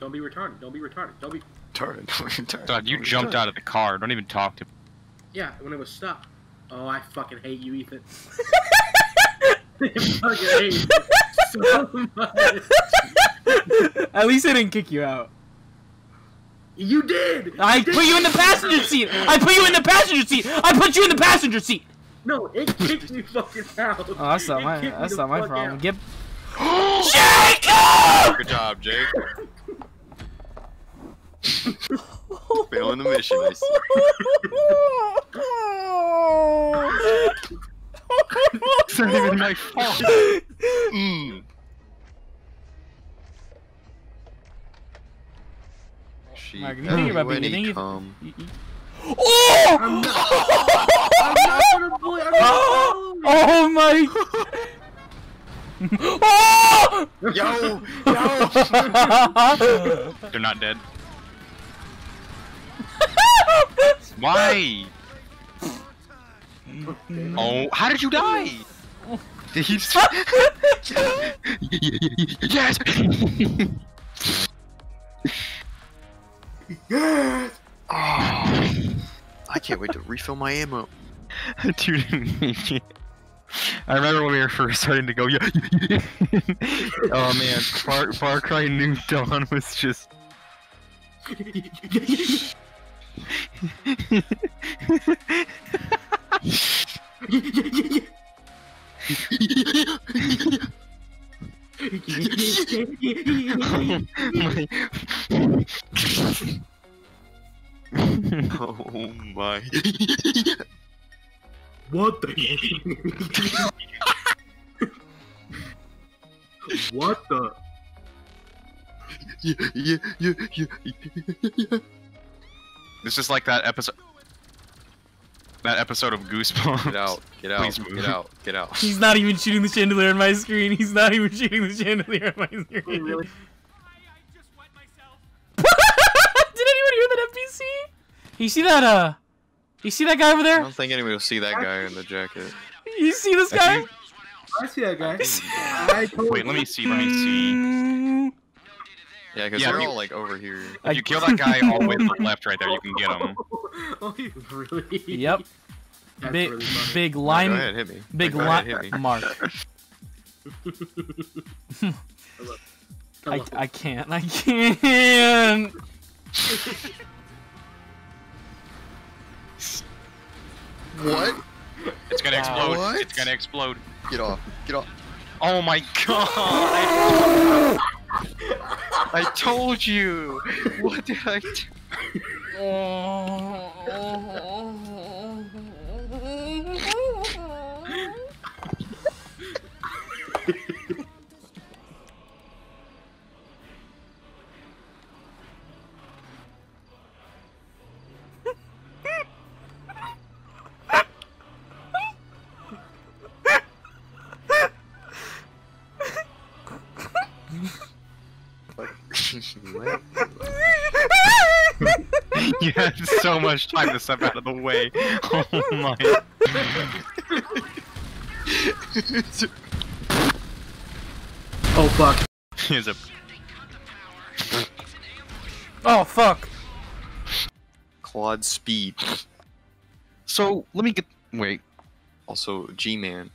Don't be retarded. Don't be retarded. Don't be. Retarded. Dog, you jumped out of the car. Don't even talk to me. Yeah, when it was stopped. Oh, I fucking hate you, Ethan. I fucking hate you so much. At least I didn't kick you out. You did! I put you in the passenger seat! I put you in the passenger seat! I put you in the passenger seat! No, it kicked me fucking out. Oh, that's not my problem. Out. Get Jacob! Good job, Jake. Failing the mission, I see. It's not even my fault. Mark, you think about being you Oh! I'm not gonna bully. I'm not Oh my! Oh! Yo! They're not dead. Why? Oh, how did you die? Did he just... Yes! Oh, I can't wait to refill my ammo. Dude, I remember when we were first starting to go, yeah. Oh man, Far Cry New Dawn was just... Oh my. What the? What the? Yeah. This is like that episode. That episode of Goosebumps. Get out, Please move. get out. He's not even shooting the chandelier on my screen. He's not even shooting the chandelier on my screen. Really? Did anyone hear that NPC? You see that, you see that guy over I there? don't think anybody will see that guy in the jacket. You see this guy? I see that guy. Wait, let me see. Yeah, because Yeah, they're you- all like over here. If you kill that guy all the way to the left right there, you can get him. Oh, you really? Yep. That's Big, really funny. big Go line. ahead, hit me. Big Go ahead, hit me. line. Mark. Hello. I can't. I can't. What? It's gonna explode. What? It's gonna explode. Get off. Get off. Oh my god! I told you! What did I do? You had so much time to step out of the way. Oh my. Oh fuck. Here's a... Oh fuck. Quad speed. So, let me get... Wait. Also, G-Man.